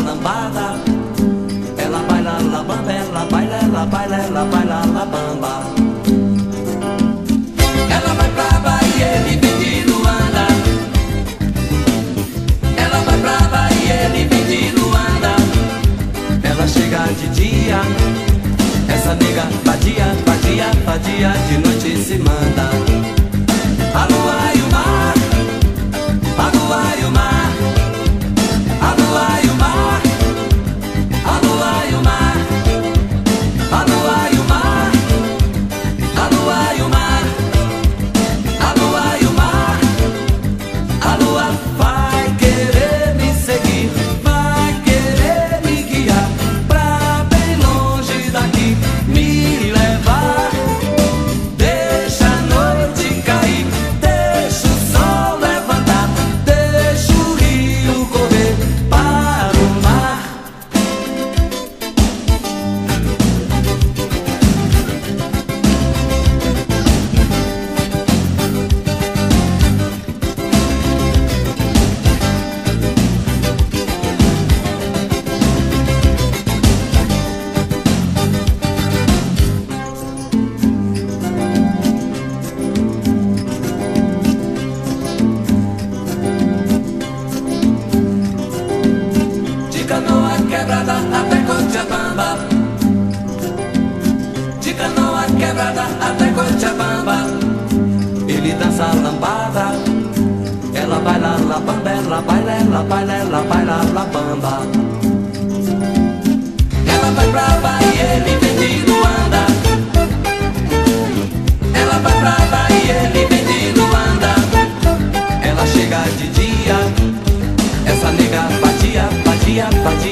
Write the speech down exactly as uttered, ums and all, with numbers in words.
lambada. Ela baila la bamba, ela baila, ela baila, ela baila la bamba. Ela vai pra Bahia, ele vem de Luanda. Ela vai pra Bahia, ele vem de Luanda. Ela chega de dia, essa nega vadia, vadia, vadia, de noite se manda. A lua e o mar, a lua e o mar, a lua e o mar, a lua e o mar, a lua e o mar, a lua e o mar, a lua e o mar. A lua vai querer me seguir, vai querer me guiar pra bem longe daqui, me levar. Deixa a noite cair, deixa o sol levantar, deixa o rio correr para o mar. De canoa quebrada até Cochabamba, de canoa quebrada até Cochabamba. Ele dança a lambada, ela baila la bamba, ela baila, ela baila, ela baila la bamba. Ela vai pra Bahia, ele vem de Luanda. Ela vai pra Bahia, ele vem de Luanda. Ela chega de dia, essa nega vadia, vadia, vadia,